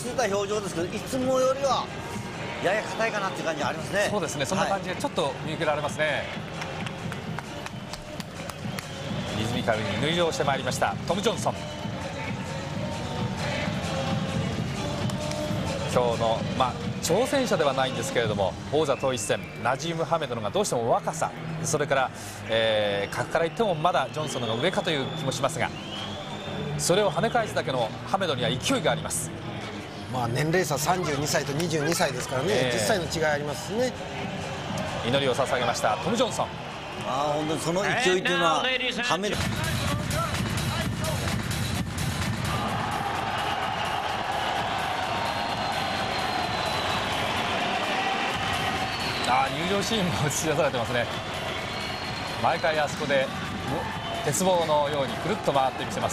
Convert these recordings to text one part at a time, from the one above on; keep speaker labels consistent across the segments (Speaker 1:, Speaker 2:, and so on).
Speaker 1: ち着いた表情ですけど、いつもよりはやや硬いかなっていう感じがありますね。
Speaker 2: そうですね、そんな感じがちょっと見受けられますね。リズミカルに入場してまいりましたトム・ジョンソン。今日の、挑戦者ではないんですけれども、王座統一戦ナジーム・ハメドのがどうしても若さ、それから格から言ってもまだジョンソンの方が上かという気もしますが、それを跳ね返すだけのハメドには勢いがあります。
Speaker 3: 年齢差32歳と22歳ですからね、10歳の違いありますね。
Speaker 2: 祈りを捧げましたトム・ジョンソン。
Speaker 1: 本当にその勢いというのはハメド。
Speaker 2: 入場シーンも映し出されてますね。毎回あそこで鉄棒のようにくるっと回ってみせます。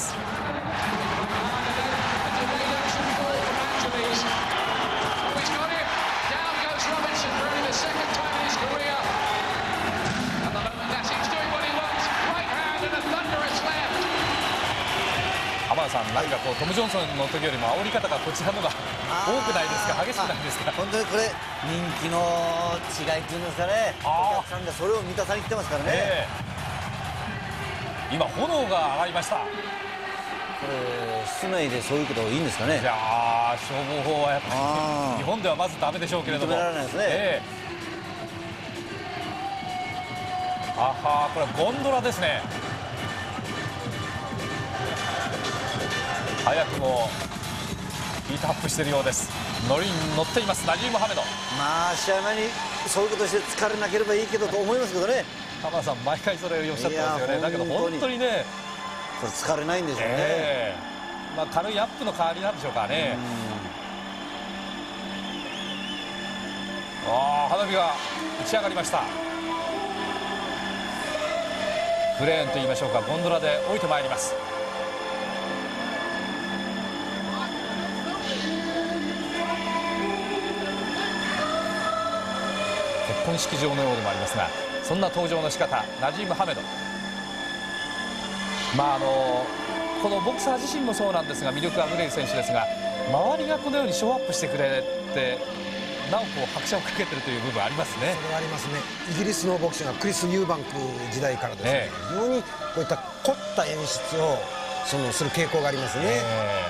Speaker 2: 浜田さん、なんかトム・ジョンソンの時よりも煽り方がこちらのが多くないですか、激しくないですか。
Speaker 1: 本当にこれ人気の違いっていうんですかね、お客さんがそれを満たさに来てますからね。
Speaker 2: 今炎が上がりました。こ
Speaker 1: れ室内でそういうこといいんですかね。
Speaker 2: いやー、消防法はやっぱり日本ではまずダメでしょうけれども、
Speaker 1: 認められないですね。
Speaker 2: これはゴンドラですね。早くもヒートアップしているようです。乗りに乗っていますナジーム・ハメド。
Speaker 1: 試合前にそういうことして疲れなければいいけどと思いますけどね。
Speaker 2: 浜田さん、毎回それをおっしゃってますよね。だけど本当にね、
Speaker 1: これ疲れないんでしょうね。
Speaker 2: 軽いアップの代わりなんでしょうかね。花火が打ち上がりました。クレーンと言いましょうか、ゴンドラで降りてまいります。結婚式場のようでもありますが、そんな登場の仕方、ナジーム・ハメド。このボクサー自身もそうなんですが、魅力あふれる選手ですが、周りがこのようにショーアップしてくれて、なお拍車をかけてるという部分ありますね。
Speaker 3: それはありますね。イギリスのボクシングはクリス・ユーバンク時代からですね、非常にこういった凝った演出をする傾向がありますね。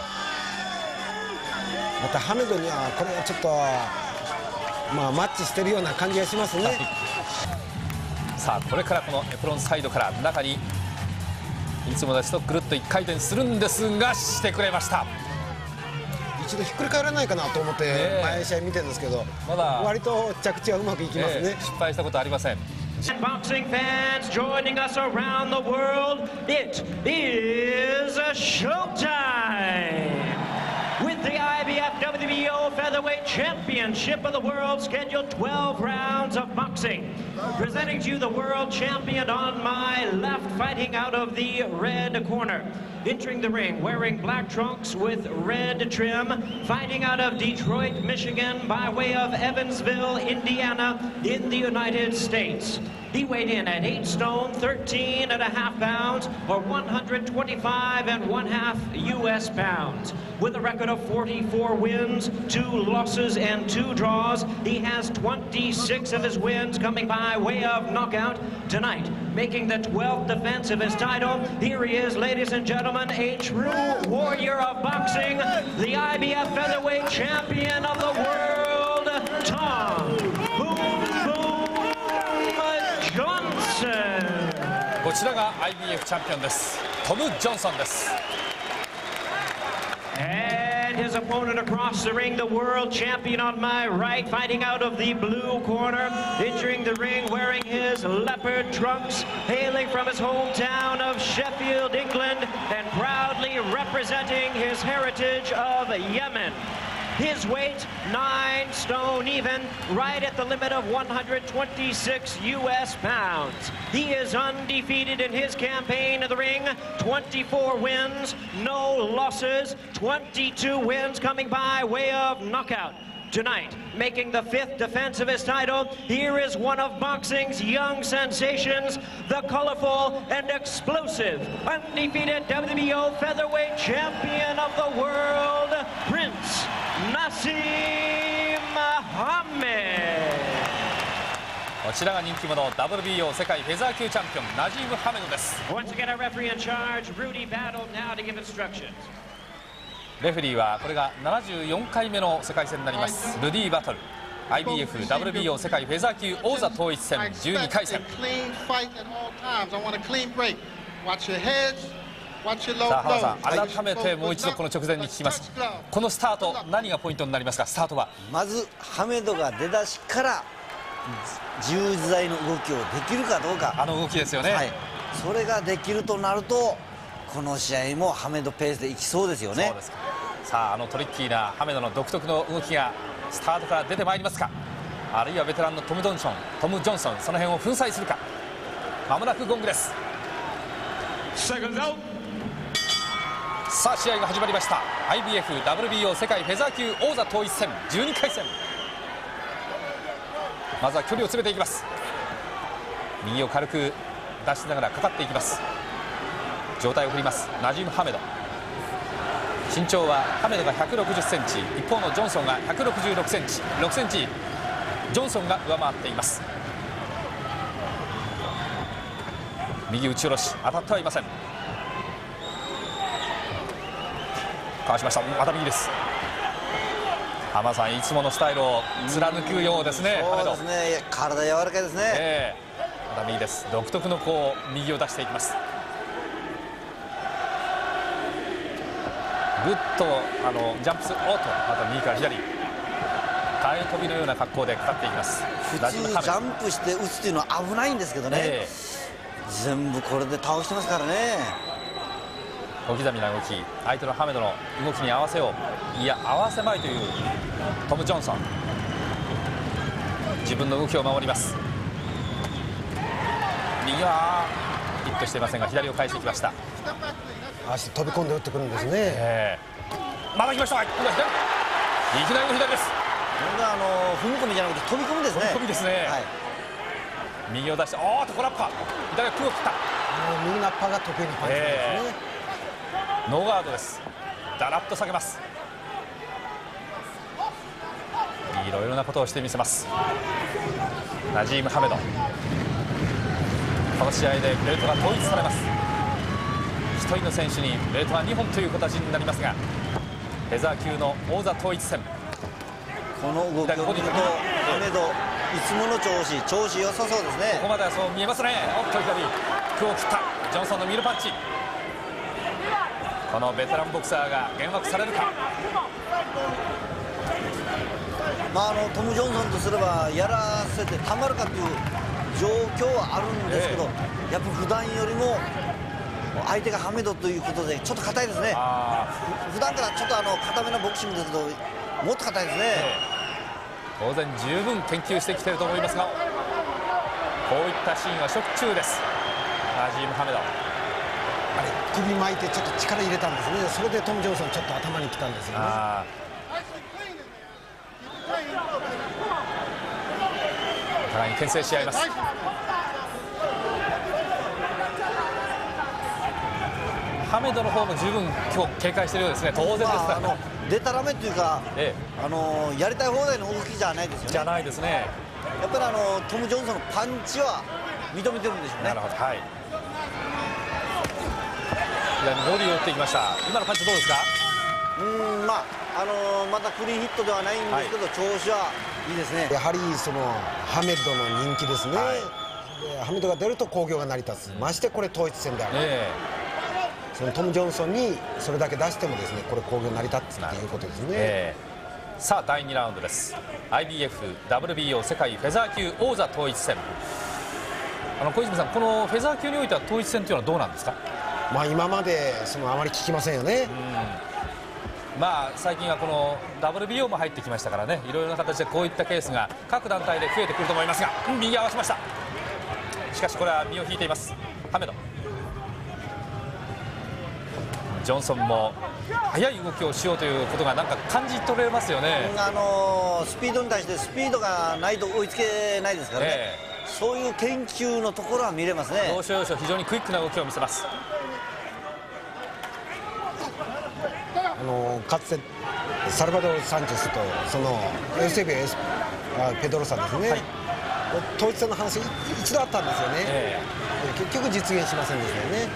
Speaker 3: またハメドにはこれはちょっとマッチしてるような感じがしますね。
Speaker 2: さあ、これからこのエプロンサイドから中にいつもですとぐるっと1回転するんですが、してくれました。
Speaker 3: 一度ひっくり返らないかなと思って毎試合見てるんですけど、
Speaker 2: まだ
Speaker 3: 割と着地はうまくいきますね。
Speaker 2: 失敗したことありません。
Speaker 4: Boxing fans joining us around the world, it is a showtime! With the IBF WBO Featherweight Championship of the World scheduled 12 rounds of boxing. Presenting to you the world champion on my left, fighting out of the red corner. Entering the ring, wearing black trunks with red trim, fighting out of Detroit, Michigan, by way of Evansville, Indiana, in the United States. He weighed in at 8 stone, 13 and a half pounds, or 125 and 1/2 U.S. pounds. With a record of 44 wins, 2 losses, and 2 draws, he has 26 of his wins coming by way of knockout tonight. Making the 12th defense of his title, here he is, ladies and gentlemen, a true warrior of boxing, the IBF Featherweight Champion of the World, Tom Boom Boom Johnson.
Speaker 2: こちらが IBF チャンピオンです。トム・ジョンソンです。
Speaker 4: And his opponent across the ring, the world champion on my right, fighting out of the blue corner, entering the ring wearing his leopard trunks, hailing from his hometown of Sheffield, England, and proudly representing his heritage of Yemen. His weight, 9 stone even, right at the limit of 126 U.S. pounds. He is undefeated in his campaign in the ring, 24 wins, no losses, 22 wins coming by way of knockout. Tonight, making the 5th defense of his title, here is one of boxing's young sensations, the colorful and explosive, undefeated WBO featherweight champion of the world, Prince Muhammad.
Speaker 2: こちらが人気者 WBO 世界フェザー級チャンピオンナジーム・ハメドです。
Speaker 4: Once again, our referee in charge, Rudy Battle, now to give instructions.
Speaker 2: レフェリーはこれが74回目の世界戦になりますルディ・バトル IBF WBO 世界フェザー級王座統一戦12回戦。さあ原さん、改めてもう一度この直前に聞きます。このスタート、何がポイントになりますか？スタートは
Speaker 1: まずハメドが出だしから自由自在の動きをできるかどうか、
Speaker 2: あの動きですよね。
Speaker 1: はい、それができるとなるとこの試合もハメドペースでいきそうですよね。
Speaker 2: そうですか。さあ、トリッキーなハメドの独特の動きがスタートから出てまいりますか、あるいはベテランのトム・ジョンソン、その辺を粉砕するか。まもなくゴングです。さあ、試合が始まりました。 IBF WBO 世界フェザー級王座統一戦12回戦。まずは距離を詰めていきます。右を軽く出しながらかかっていきます。上体を振りますナジーム・ハメド。身長はハメドが160センチ、一方のジョンソンが166センチ、6センチジョンソンが上回っています。右打ち下ろし、当たってはいません。かわしました。また右です。浜さん、いつものスタイルを貫くようですね。
Speaker 1: そうですね、体柔らかいですね。
Speaker 2: また右です。独特の右を出していきます。ぐっとジャンプする、また右から左、体飛びのような格好でかかっていきます。
Speaker 1: 普通ジャンプして打つっていうのは危ないんですけどね、全部これで倒してますからね。
Speaker 2: 小刻みな動き、相手のハメドの動きに合わせよう、いや合わせまいというトム・ジョンソン。自分の動きを守ります。右はヒットしていませんが左を返してきました。
Speaker 3: 足飛び込んで打ってくるんですね。
Speaker 2: まだ来ました。いきなりの左です。
Speaker 1: これが踏み込みじゃなくて飛び込みですね。
Speaker 2: 飛び込みですね。
Speaker 1: はい、
Speaker 2: 右を出して、コラッパ、左が空を切った。
Speaker 3: 右ナッパが得意なパンチですね。
Speaker 2: ノーガードです。だらっと下げます。いろいろなことをしてみせます。ナジーム・ハメド。この試合でベルトが統一されます。1人の選手にベルトが2本という形になりますが、フェザー級の王座統一戦。
Speaker 1: この動きを見るとハメドいつもの調子良さそうですね。
Speaker 2: ここまではそう見えますね。左空を切ったジョンソンのミドルパンチ。このベテランボクサーが幻惑されるか。
Speaker 1: トム・ジョンソンとすればやらせてたまるかという状況はあるんですけど、やっぱ普段よりも相手がハメドということでちょっと硬いですね。普段からちょっと硬めのボクシングですけどもっと硬いですね。
Speaker 2: 当然十分研究してきていると思いますが、こういったシーンはしょっちゅうです。ナジーム・ハメド、
Speaker 3: 首巻いてちょっと力入れたんですね。それでトム・ジョンソンちょっと頭にきたんですよね。
Speaker 2: お互いに牽制し合います。ハメドの方も十分今日警戒しているようですね。当然ですから、
Speaker 1: でたらめというか、やりたい放題の動きじゃないですよね。
Speaker 2: じゃないですね。
Speaker 1: やっぱりトム・ジョンソンのパンチは認めてるんでしょうね。
Speaker 2: なるほど、はい。ボディを打っていきました。今のパンチどうですか？
Speaker 1: またクリーンヒットではないんですけど、調子はいいですね。
Speaker 3: やはりそのハメドの人気ですね。ハメドが出ると興行が成り立つ。ましてこれ統一戦である。そのトム・ジョンソンにそれだけ出してもですね、これ興行成り立つっていうことですね。
Speaker 2: さあ第2ラウンドです。 IBF WBO 世界フェザー級王座統一戦。小泉さん、このフェザー級においては統一戦というのはどうなんですか？
Speaker 3: 今まであまり聞きませんよね。
Speaker 2: 最近はこの WBO も入ってきましたからね、いろいろな形でこういったケースが各団体で増えてくると思いますが、右合わせました。しかしこれは身を引いていますハメド。ジョンソンも速い動きをしようということがなんか感じ取れますよね。
Speaker 1: スピードに対してスピードがないと追いつけないですからね。そういう研究のところは見れますね。
Speaker 2: 要所要所非常にクイックな動きを見せます。
Speaker 3: かつてサルバドール・サンチェスとそのエウセビア・ペドロサですね、統一戦の話一度あったんですよね、結局実現しませんでしたよね。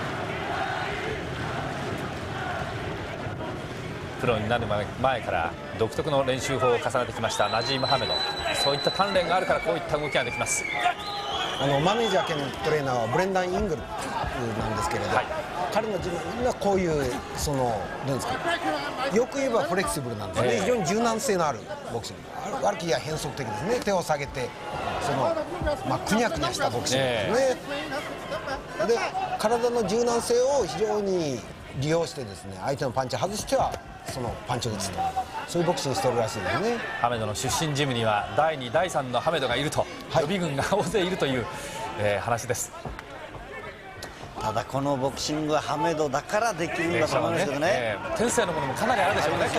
Speaker 2: プロになる前から独特の練習法を重ねてきましたナジーム・ハメド。そういった鍛錬があるからこういった動きができます。
Speaker 3: マネージャー兼トレーナーはブレンダン・イングルなんですけれど、彼の自分はこういうその何ですか、よく言えばフレキシブルなんですね、非常に柔軟性のあるボクシング、悪きや変則的ですね、手を下げてその、くにゃくにゃしたボクシングですね、で体の柔軟性を非常に利用してですね、相手のパンチを外してはそのパンチを打つと、そういうボクシングしてるらしいですね。
Speaker 2: ハメドの出身ジムには第2、第3のハメドがいると、予備軍が大勢いるという、話です。
Speaker 1: ただこのボクシングはハメドだからできるんだと思いますけどね、
Speaker 2: 天性のものもかなりあるでしょうね。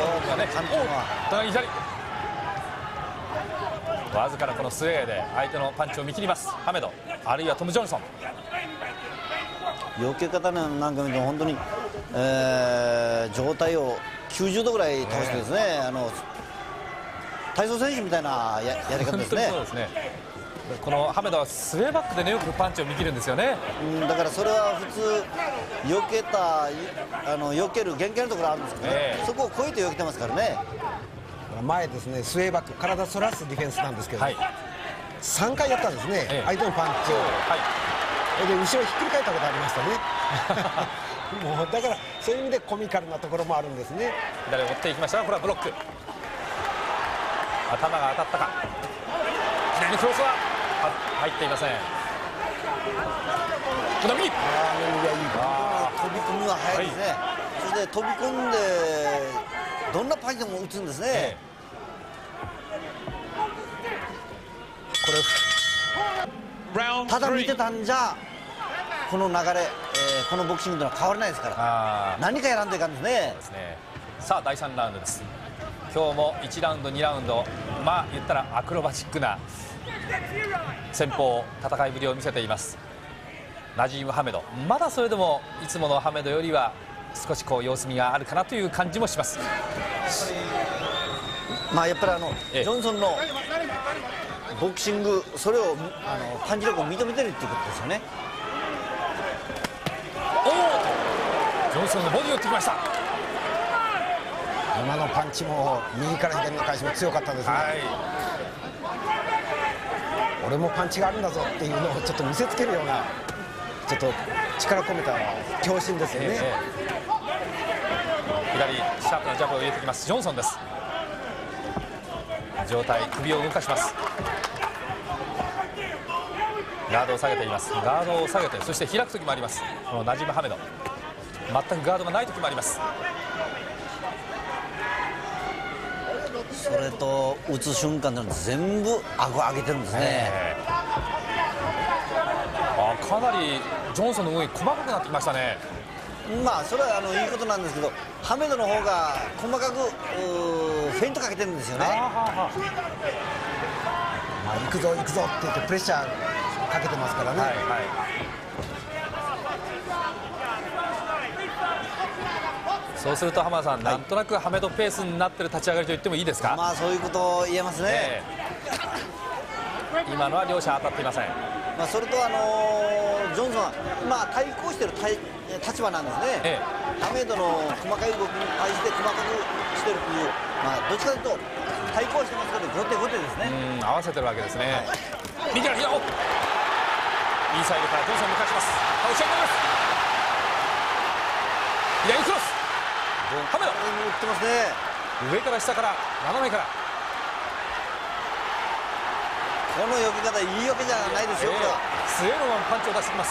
Speaker 2: わずかなこのスウェーで相手のパンチを見切りますハメド、あるいはトム・ジョンソン。
Speaker 1: 避け方なんか見ると本当に、上体を90度ぐらい倒してですね、体操選手みたいな やり方ですね。
Speaker 2: そうですね。このハメドはスウェーバックでね、よくパンチを見切るんですよね。
Speaker 1: だからそれは普通避ける限界のところあるんですけどね、そこを超えて避けてますからね。
Speaker 3: 前ですね、スウェーバック、体反らすディフェンスなんですけど、3回やったんですね、相手のパンチを、で後ろひっくり返ったことありましたねもうだからそういう意味でコミカルなところもあるんですね。
Speaker 2: 左を持っていきましたが、これはブロック、頭が当たったか、左のクロスは入っていません。この右、
Speaker 1: 飛び込みは速いですね、そして飛び込んでどんなパンチでも打つんですね、ただ見てたんじゃこの流れ、このボクシングというのは変わらないですから、何かやらんといかんですね。
Speaker 2: さあ第3ラウンドです。今日も1ラウンド2ラウンド、言ったらアクロバチックな戦法、戦いぶりを見せていますナジーム・ハメド。まだそれでもいつものハメドよりは少しこう様子見があるかなという感じもします。
Speaker 1: やっぱりジョンソンのボクシング、それをパンチ力を認めてるっていうことですよね。
Speaker 2: ジョンソンのボディを打ってきました。
Speaker 3: 今のパンチも右から左の返しも強かったですね、俺もパンチがあるんだぞっていうのをちょっと見せつけるような、ちょっと力込めた強心ですよね、
Speaker 2: 左シャープなジャブを入れてきますジョンソンです。上体、首を動かします。ガードを下げています。ガードを下げて、そして開く時もあります。このナジーム・ハメド、全くガードがない時もあります。
Speaker 1: それと打つ瞬間で全部顎上げてるんですね、
Speaker 2: かなりジョンソンの動き細かくなってきましたね。
Speaker 1: それはいいことなんですけど、ハメドの方が細かくフェイントかけてるんですよね。
Speaker 3: 行くぞ行くぞって言ってプレッシャーかけてますからね、
Speaker 2: そうすると浜田さん、なんとなくハメドペースになってる立ち上がりと言ってもいいですか。
Speaker 1: そういうことを言えますね、
Speaker 2: 今のは両者当たっていません。
Speaker 1: それとジョンソンは対抗してる立場なんですね、ハメドの細かい動きに対して細かくしてるという、どっちかというと対抗してますけど後手後手ですね。
Speaker 2: 合わせてるわけですね、右から左、インサイドからジョンソンを抜かします。倒し上げます。左クロス、ハメド
Speaker 1: 打ってますね。
Speaker 2: 上から下から斜めから、
Speaker 1: この避け方いいわけじゃないですよ、これは。
Speaker 2: スウェーロマンパンチを出してきます。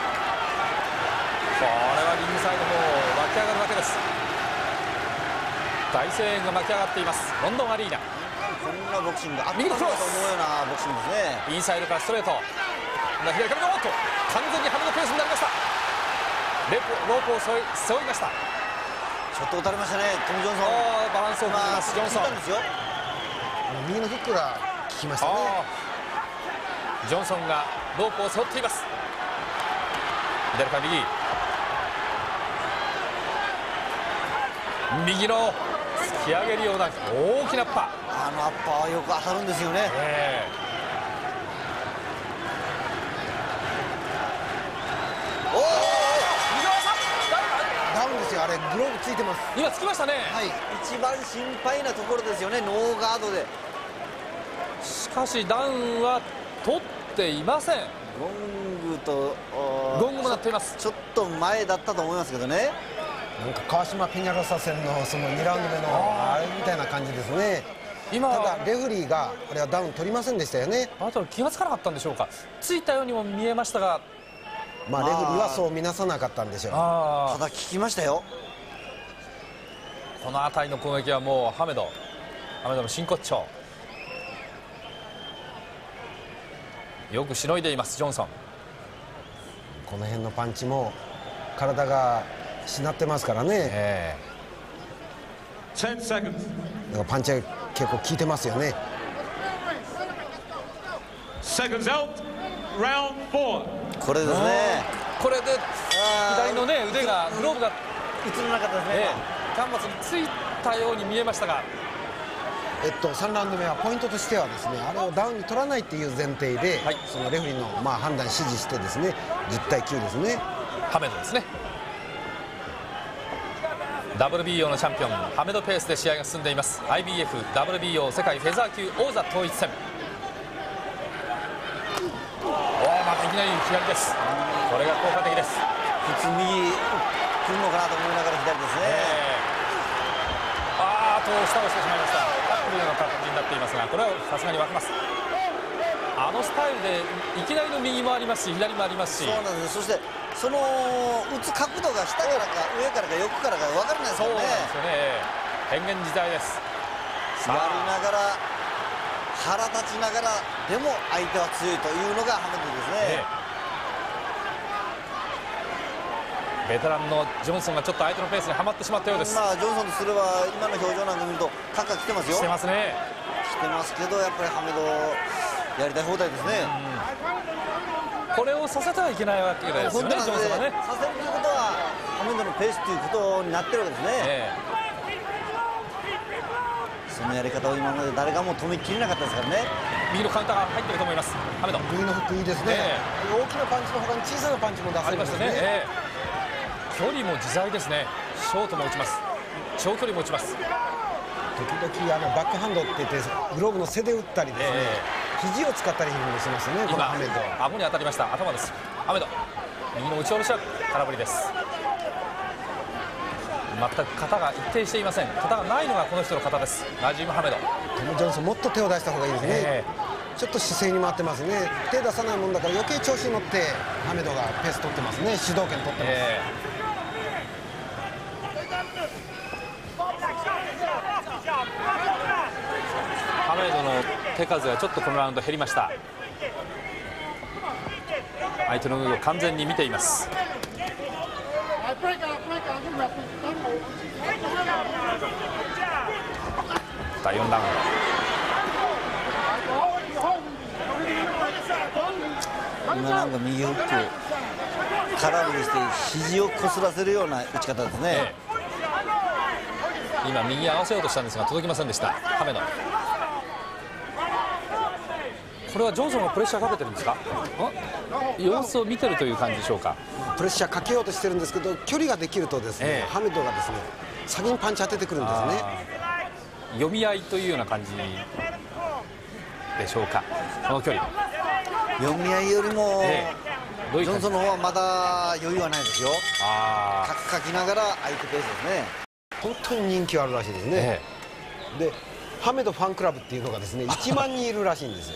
Speaker 2: これはリングサイドも湧き上がるわけです。大声援が巻き上がっていますロンドンアリーナ。
Speaker 1: こんなボクシングあったのかと思うようなボクシングですね。
Speaker 2: インサイドからストレート、左からの完全にハメドペースになりました。ロープを背負いました。
Speaker 1: ちょっと打たれましたね、トム・ジョンソン。
Speaker 2: バランスを崩します、ジョンソン。
Speaker 3: 右のフックが効きましたね。
Speaker 2: ジョンソンがロープを背負っています。左から右の突き上げるような大きなアッパー。
Speaker 1: あのアッパーはよく当たるんですよね。おお、
Speaker 3: ダウンですよ、あれグローブついてます。
Speaker 2: 今つきましたね。
Speaker 1: はい、一番心配なところですよね、ノーガードで。
Speaker 2: しかしダウンは取っていません。
Speaker 1: ゴングと
Speaker 2: ゴングも鳴っています。
Speaker 1: ちょっと前だったと思いますけどね。
Speaker 3: なんか川島ペニャロサ戦のその2ラウンド目のあれみたいな感じですね。
Speaker 2: 今
Speaker 3: ただレフェリーがこれはダウン取りませんでしたよね。
Speaker 2: あと気がつかなかったんでしょうか。ついたようにも見えましたが、
Speaker 3: まあレフェリーはそう見なさなかったんでしょう。
Speaker 1: ただ聞きましたよ。
Speaker 2: この辺りの攻撃はもうハメドの真骨頂、よくしのいでいますジョンソン。
Speaker 3: この辺のパンチも体がしなってますからね。
Speaker 4: 10 seconds.
Speaker 3: だからパンチが結構効いてますよね。
Speaker 4: Seconds out. Round 4.
Speaker 1: これですね。
Speaker 2: これで左のね腕がグローブが
Speaker 1: 映らなかったですね。
Speaker 2: 端末についたように見えましたが、
Speaker 3: 3ラウンド目はポイントとしてはですね、あれをダウンに取らないっていう前提で、
Speaker 2: はい、
Speaker 3: そのレフェリーの判断指示してですね、10対9ですね。
Speaker 2: ハメドですね。WBO のチャンピオンハメドペースで試合が進んでいます。 IBF WBO 世界フェザー級王座統一戦。またいきなり左です。これが効果的です。
Speaker 1: 普通右来るのかなと思いながら左ですね。
Speaker 2: 下をしてしまいました。タックルの形になっていますが、これはさすがに分けます。あのスタイルでいきなりの右もありますし左もありますし、
Speaker 1: そうなんです。そしてその打つ角度が下からか上からか横からか分からないです
Speaker 2: そう
Speaker 1: よね。
Speaker 2: なんですよね。変幻自在です。
Speaker 1: やりながら腹立ちながらでも相手は強いというのがハメドですね。
Speaker 2: ベテランのジョンソンがちょっと相手のペースにはまってしまったようです。
Speaker 1: ジョンソンとすれば今の表情なんか見るとカッカ来てますよ。
Speaker 2: してますね。
Speaker 1: 来てますけどやっぱりハメドやりたい放題ですね。
Speaker 2: これをさせてはいけないわけですよね、ジョンソンはね。
Speaker 1: させるということはハメドのペースということになってるわけですね。そのやり方を今まで誰がも止めきれなかったですからね。
Speaker 2: 右のカウンターが入ってると思います。ハメド
Speaker 3: 右のフックいいですね。大きなパンチの他に小さなパンチも出せるんですね。
Speaker 2: 距離も自在ですね。ショートも打ちます。長距離も打ちます。
Speaker 3: 時々バックハンドって言ってグローブの背で打ったりですね、肘を使ったりしますね。このハメド
Speaker 2: 顎に当たりました。頭です。ハメド右の打ち下ろしは空振りです。全く型が一定していません。型がないのがこの人の型です。ナジーム・ハメド。
Speaker 3: トム・ジョンソンもっと手を出した方がいいですね。ちょっと姿勢に回ってますね。手出さないもんだから余計調子に乗ってハメドがペース取ってますね。主導権取ってます。
Speaker 2: ハメドの手数がちょっとこのラウンド減りました。相手の動きを完全に見ています。第4ラウンド。
Speaker 1: 今なんか右フック空振りして肘をこすらせるような打ち方ですね。
Speaker 2: 今右合わせようとしたんですが届きませんでした。ハメド。これはジョンソンがプレッシャーかけてるんですか。様子を見てるという感じでしょうか。
Speaker 3: プレッシャーかけようとしてるんですけど、距離ができるとですね、ハメドがですね先にパンチ当ててくるんですね。
Speaker 2: 読み合いというような感じでしょうか。この距離
Speaker 1: 読み合いよりも、ジョンソンの方はまだ余裕はないですよ。かきながら相手ペースですね。
Speaker 3: 本当に人気はあるらしいですね。でハメドファンクラブっていうのがですね1万人いるらしいんですよ。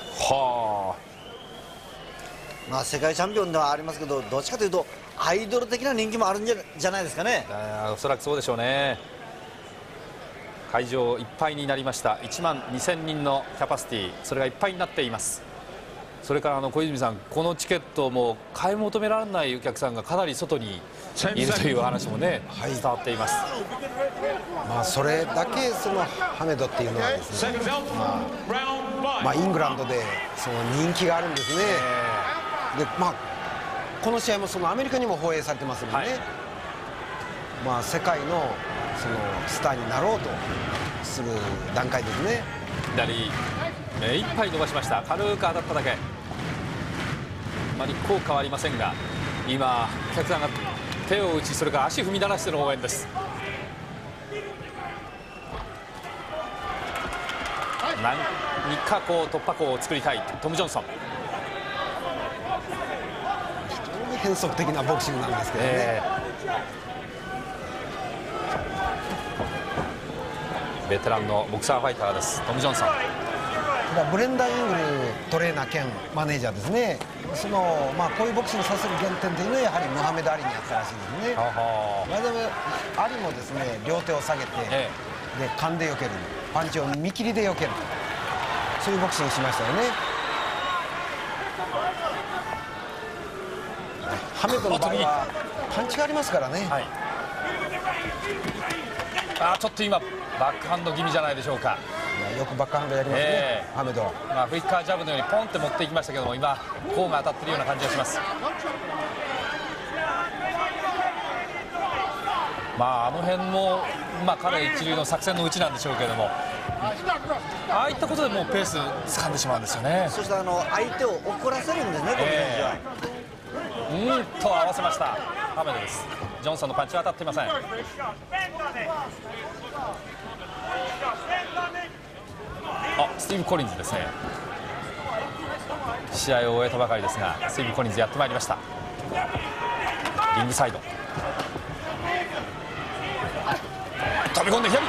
Speaker 1: まあ世界チャンピオンではありますけど、どっちかというとアイドル的な人気もあるんじゃないですかね。
Speaker 2: おそらくそうでしょうね。会場いっぱいになりました。1万2000人のキャパシティ、それがいっぱいになっています。それから小泉さん、このチケットも買い求められないお客さんがかなり外にいるという話もね、伝わっています。
Speaker 3: まあそれだけそのハメドっていうのはですね、イングランドでその人気があるんですね。でこの試合もそのアメリカにも放映されてますのでね、世界のそのスターになろうとする段階ですね。
Speaker 2: 左目いっぱい伸ばしました。軽く当たっただけ、あまり効果はありませんが、今お客さんが手を打ち、それから足踏み鳴らしての応援です。何かこう突破口を作りたいトム・ジョンソン。
Speaker 3: 非常に変則的なボクシングなんですけどね、
Speaker 2: ベテランのボクサーファイターですトム・ジョンソン。
Speaker 3: ブレンダー・イングルトレーナー兼マネージャーですね。そのこういうボクシングさせる原点というのはやはりムハメド・アリにあったらしいですね。まあでもアリもですね、両手を下げて、で勘で避ける、パンチを見切りで避ける、そういうボクシングしましたよね。ハメドの場合はパンチがありますからね。
Speaker 2: ちょっと今バックハンド気味じゃないでしょうか。
Speaker 3: よくバックハンドやりますね、ハメドは。
Speaker 2: フリッカージャブのようにポンって持っていきましたけども、今甲が当たっているような感じがします。あの辺も彼一流の作戦のうちなんでしょうけれども、ああいったことでもうペース掴んでしまうんですよね。
Speaker 1: そして相手を怒らせるんですね、この選手は。
Speaker 2: 合わせましたハメドです。ジョンソンのパンチは当たっていません。スティーブ・コリンズですね。試合を終えたばかりですが、スティーブ・コリンズやってまいりました。リングサイド飛び込んで左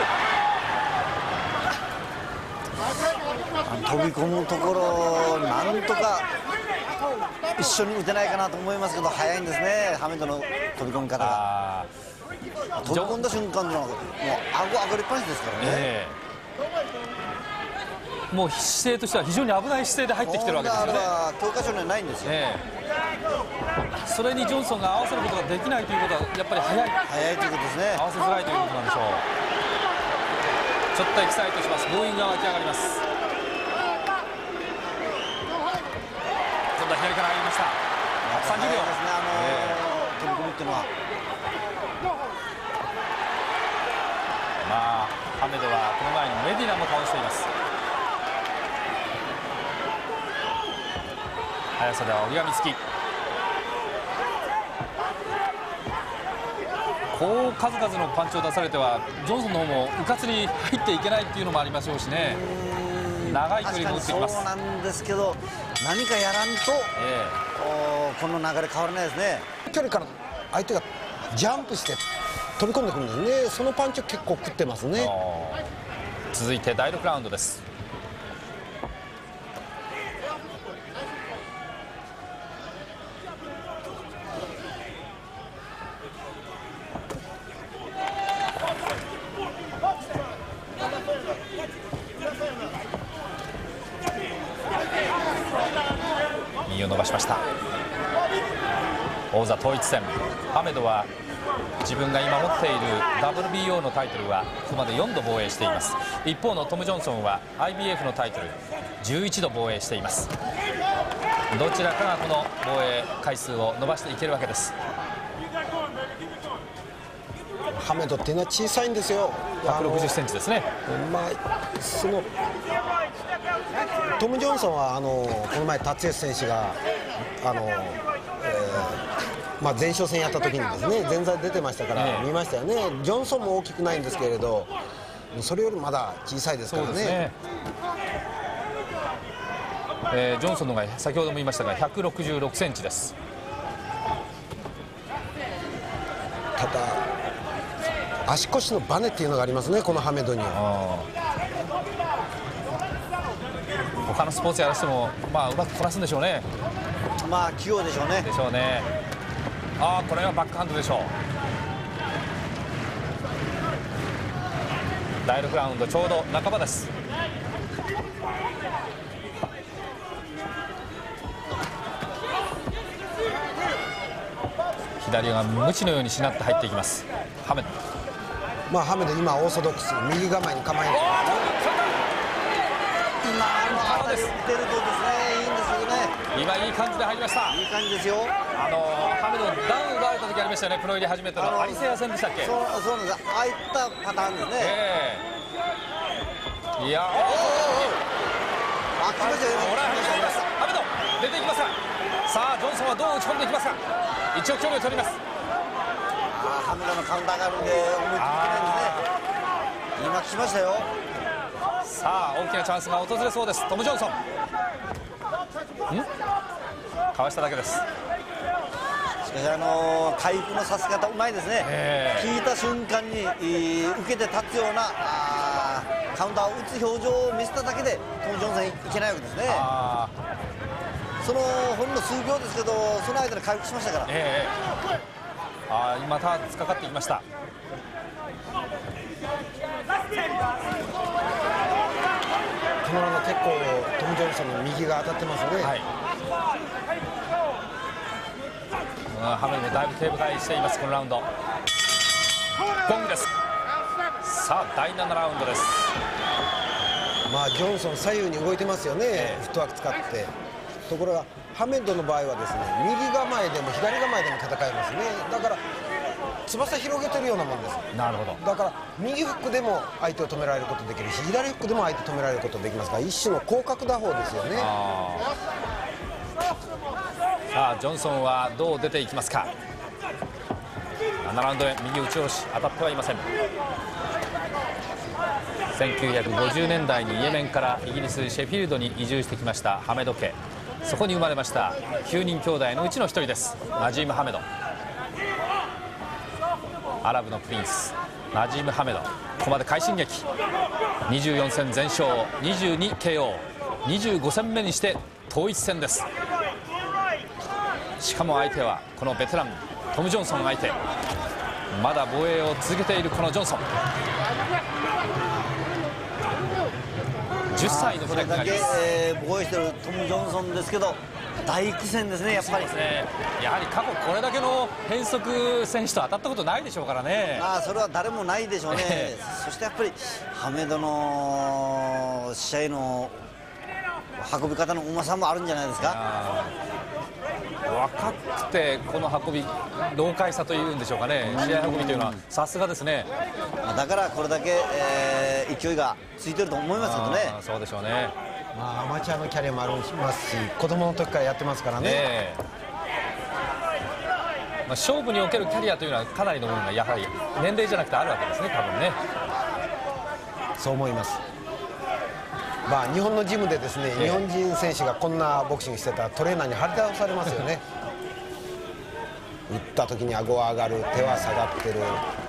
Speaker 1: 飛び込むところなんとか一緒に打てないかなと思いますけど、早いんですね、ハメドの飛び込み方が。飛び込んだ瞬間のもう顎上がりっぱなしですからね。
Speaker 2: もう姿勢としては非常に危ない姿勢で入ってきてるわけですよね。
Speaker 1: 教科書にはないんですよ。
Speaker 2: それにジョンソンが合わせることができないということはやっぱり早い
Speaker 1: ということですね。
Speaker 2: 合わせづらいということなんでしょう。ちょっとエキサイトします。ブーイングが湧き上がります。今度は左から入りました。30秒
Speaker 1: ですね、飛び込みっていうのは。
Speaker 2: ハメドはこの前にメディナも倒しています。速さでは折り紙付き。こう数々のパンチを出されてはジョンソンの方もうかつに入っていけないっていうのもありましょうしね。長い距離も打ってきます。
Speaker 1: そうなんですけど、何かやらんと、この流れ変わらないですね。
Speaker 3: 距離から相手がジャンプして飛び込んでくるんですね。そのパンチを結構食ってますね。
Speaker 2: 続いて第6ラウンドです。右を伸ばしました。王座統一戦、ハメドは自分が今持っている WBO のタイトルはここまで4度防衛しています。一方のトム・ジョンソンは IBF のタイトル11度防衛しています。どちらかがこの防衛回数を伸ばしていけるわけです。
Speaker 3: ハメドっていうのは小さいんですよ。
Speaker 2: 160センチですね。
Speaker 3: そのトム・ジョンソンはこの前タツエス選手が前哨戦やった時にですね、前座出てましたから見ましたよね。ジョンソンも大きくないんですけれど、それよりまだ小さいですからね。
Speaker 2: ジョンソンのが先ほども言いましたが166センチです。
Speaker 3: ただ足腰のバネっていうのがありますね、このハメドには。
Speaker 2: 他のスポーツやらせてもうまくこなすんでしょうね。
Speaker 1: 器用でしょうね。
Speaker 2: これはバックハンドでしょう。第6ラウンドちょうど半ばです。左が無知のようにしなって入っていきますハメド。
Speaker 3: ハメド今オーソドックス右構えに構えて
Speaker 1: 今打てるとですね、いいんですけどね。
Speaker 2: 今いい感じで入りました。
Speaker 1: いい感じですよ。
Speaker 2: ハメドダウン奪われた時ありましたよね、プロ入り初めてのアリセア戦でしたっけ。
Speaker 1: そうなんです。ああいったパターンですね。
Speaker 2: いや
Speaker 1: あ、来ましたよ。
Speaker 2: ハメド出ていきますが、さあジョンソンはどう打ち込んでいきますか。一応距離を取ります。
Speaker 1: ハメドのカウンターがあるんで思い切ってないんですね。今来ましたよ。
Speaker 2: さあ大きなチャンスが訪れそうです。トム・ジョンソンかわしただけです。
Speaker 1: しかし回復のさせ方うまいですね。聞いた瞬間に受けて立つようなカウンターを打つ表情を見せただけでトム・ジョンソンいけないわけですね。そのほんの数秒ですけど、その間に回復しましたから。
Speaker 2: 今ターン突っかかっていきました。
Speaker 3: 結構トム・ジョンソンの右が当たってますね。
Speaker 2: ハメドもだいぶ警部会しています。このラウンドゴングです。さあ第7ラウンドです。
Speaker 3: ジョンソン左右に動いてますよね、フットワーク使って。ところがハメドの場合はですね、右構えでも左構えでも戦えますね。だから翼広げてるようなもんです。
Speaker 2: なるほど。
Speaker 3: だから右フックでも相手を止められることできるし、左フックでも相手を止められることできますから、一種の広角打法ですよね。
Speaker 2: さあジョンソンはどう出ていきますか。7ラウンドへ右打ち下ろし、当たってはいません。1950年代にイエメンからイギリスシェフィールドに移住してきましたハメド家。そこに生まれました9人兄弟のうちの1人です。ナジーム・ハメド。アラブのプリンスナジーム・ハメド、ここまで快進撃。24戦全勝、 22KO、 25戦目にして統一戦です。しかも相手はこのベテラントム・ジョンソン相手、まだ防衛を続けているこのジョンソン。10歳の
Speaker 1: それだけ防衛しているトム・ジョンソンですけど、大苦戦ですね、やっぱり。
Speaker 2: やはり過去これだけの変則選手と当たったことないでしょうからね。
Speaker 1: それは誰もないでしょうね。そしてやっぱりハメドの試合の運び方のうまさもあるんじゃないですか。
Speaker 2: 若くてこの運び、老快さというんでしょうかね、試合運びというのはさすがですね。
Speaker 1: だからこれだけ、勢いがついてると思いますけどね。
Speaker 2: そうでしょうね。
Speaker 3: アマチュアのキャリアもありますし、子供の時からやってますからね。
Speaker 2: 勝負におけるキャリアというのはかなりの部分がやはり年齢じゃなくてあるわけですね、多分ね。
Speaker 3: そう思います。日本のジムでですね、日本人選手がこんなボクシングしてたらトレーナーに張り倒されますよね。打った時に顎は上がる、手は下がってる。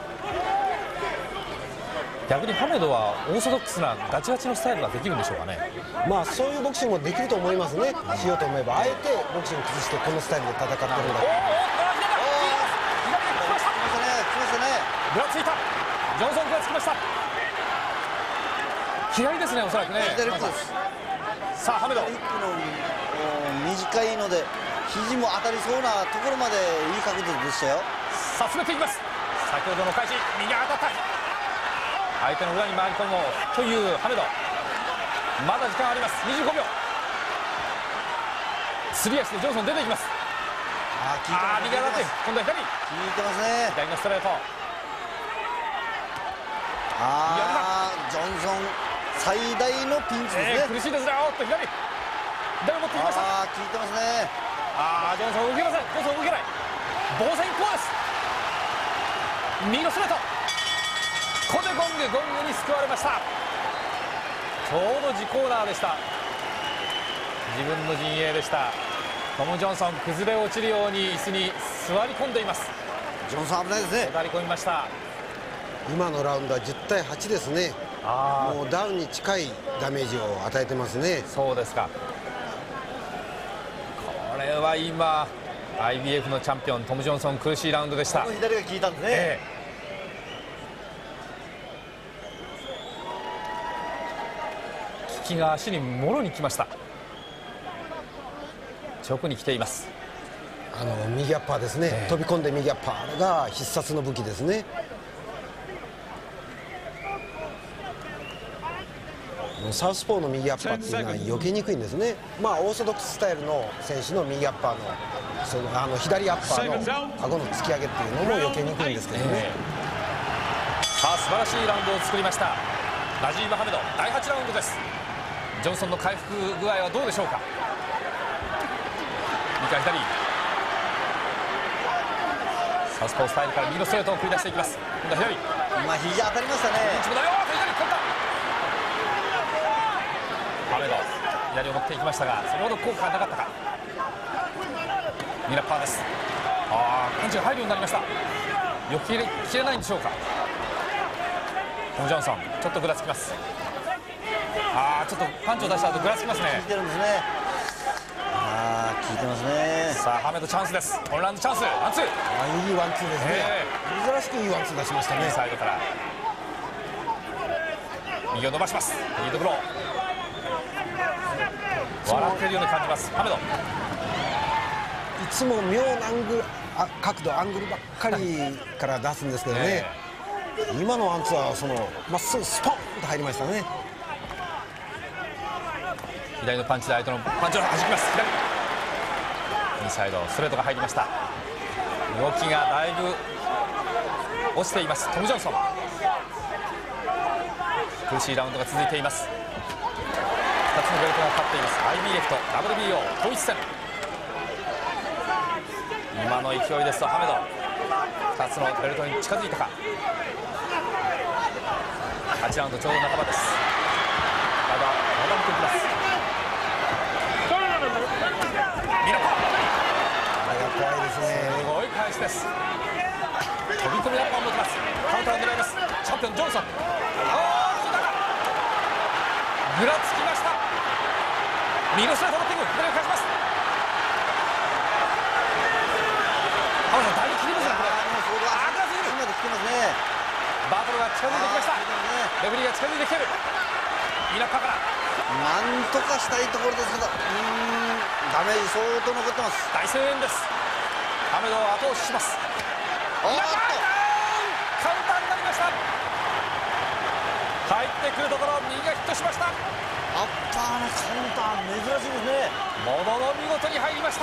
Speaker 2: 逆にハメドはオーソドックスなガチガチのスタイルができるんでしょうかね。
Speaker 3: そういうボクシングもできると思いますね。しようと思えば、あえてボクシング崩してこのスタイルで戦ってるんだと。
Speaker 2: 来ましたね。ぐらついた。ジョンソンぐらつきました。左ですね、おそらくね。
Speaker 1: 左です。
Speaker 2: さあハメド。
Speaker 1: 短いので肘も当たりそうなところまでいい確率でしたよ。
Speaker 2: さあ詰めていきます。先ほどの開始、右が当たった。相手の裏に回り込もうというハメド。まだ時間あります。25秒。すり足でジョンソン出ていきます。右上がって、今度は左。
Speaker 1: 効いてますね。
Speaker 2: 左のストレート。
Speaker 1: ジョンソン最大のピンチですね。
Speaker 2: 苦しいですね。おっと左。左持ってきました。
Speaker 1: 効いてますね。
Speaker 2: ジョンソン動けません。ジョンソン動けない。防戦一方です。右のストレート。ここでゴングに救われました。ちょうど自コーナーでした。自分の陣営でした。トム・ジョンソン崩れ落ちるように椅子に座り込んでいます。
Speaker 1: ジョンソン危ないですね。
Speaker 2: 座り込みました。
Speaker 3: 今のラウンドは10対8ですね。もうダウンに近いダメージを与えてますね。
Speaker 2: そうですか。これは今 IBF のチャンピオントム・ジョンソン苦しいラウンドでした。
Speaker 1: この左が効いたんですね。
Speaker 2: 利きが足にもろに来ました。直に来ています。
Speaker 3: 右アッパーですね。飛び込んで右アッパー、あれが必殺の武器ですね。 サウスポーの右アッパーっていうのは避けにくいんですね。まあオーソドックススタイルの選手の右アッパーの左アッパーの顎の突き上げっていうのも避けにくいんですけどね。
Speaker 2: さあ素晴らしいラウンドを作りましたナジーム・ハメド。第8ラウンドです。ジョンソンの回復具合はどうでしょうか。右から左、サウスポースタイルから右のストレートを繰り出していきます。今度は左、
Speaker 1: 今肘当たりましたね。
Speaker 2: 一部だよ、左取ったハメド、左を持っていきましたがそれほど効果がなかったか。右ラッパーです。パンチが入るようになりました。よく切れないんでしょうか。トム・ジョンソンちょっとぐらつきます。ちょっとパンチを出した後ぐらつきますね。
Speaker 1: 効いてるんですね。効いてますね。
Speaker 2: さあハメドチャンスです。このラウンドチャンス。ワンツー、
Speaker 3: いいワンツーですね。珍しくいいワンツー出しましたね。
Speaker 2: サイドから右を伸ばします。リードブロー、笑っているように感じますハメド。
Speaker 3: いつも妙な角度アングルばっかりから出すんですけどね、今のワンツーはまっすぐスポンと入りましたね。
Speaker 2: 左のパンチで相手のパンチを弾きます。左インサイドストレートが入りました。動きがだいぶ落ちていますトム・ジョンソン。苦しいラウンドが続いています。2つのベルトがかかっています。 IBF と WBO 統一戦。今の勢いですとハメド2つのベルトに近づいたか。8ラウンドちょうど半ばです。まだ見ていきます。ミラパー、
Speaker 3: 怖いですね。
Speaker 2: すごい返しです。飛び込みラッパーを持ちます。カウンターを狙います。チャンピオンジョンソン、ぐらつきました。右のストレートのティング、左を返します。浜田さんだいぶ切りますね。
Speaker 1: 今で来てますね。
Speaker 2: バトルが近づいてきました。レフェリーが近づいてきている。ミラッパーから
Speaker 1: なんとかしたいところですけど、ダメージ相当残ってます。
Speaker 2: 大声援です。ハメドを後押しします。カウンターになりました。入ってくるところ右がヒットしました。
Speaker 1: アッパーのカウンター珍しいですね。
Speaker 2: ものの見事に入りました。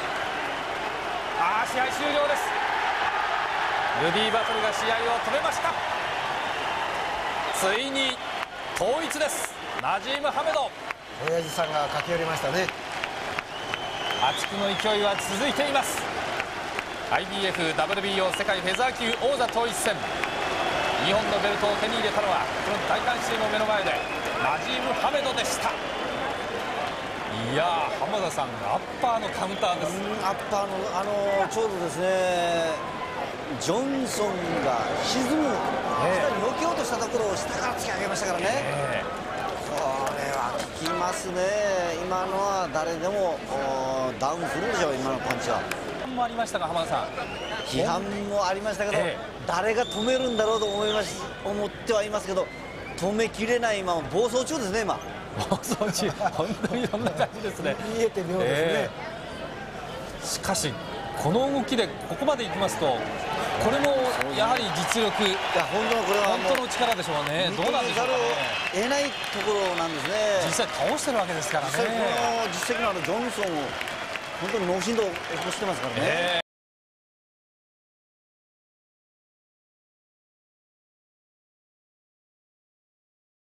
Speaker 2: 試合終了です。ルディ・バトルが試合を止めました。ついに統一です。ナジーム・ハメド。
Speaker 3: 親父さんが駆け寄りましたね。
Speaker 2: 破竹の勢いは続いています。 IBF WBO 世界フェザー級王座統一戦、日本のベルトを手に入れたのはこの大観衆の目の前でナジーム・ハメドでした。いやー、浜田さんアッパーのカウンターです。
Speaker 1: アッパーのちょうどですね、ジョンソンが沈む、下に避けようとしたところを下から突き上げましたからね。これは効きますね。今のは誰でもダウンするでしょう。今のパンチは
Speaker 2: もありましたが、浜田さん
Speaker 1: 批判もありましたけど、誰が止めるんだろうと思ってはいますけど、止めきれないまま暴走中ですね。今
Speaker 2: 暴走中、本当にそんな感じですね。
Speaker 3: 見えて妙ですね。
Speaker 2: しかしこの動きでここまでいきますと、これもやはり実力、
Speaker 1: いや本当のこれは
Speaker 2: 本当の力でしょうね。どうなんでしょうかね。
Speaker 1: 得ないところなんですね。
Speaker 2: 実際倒してるわけですからね。
Speaker 1: 実際この実績のあるジョンソンを本当に脳震盪を起こしてますからね。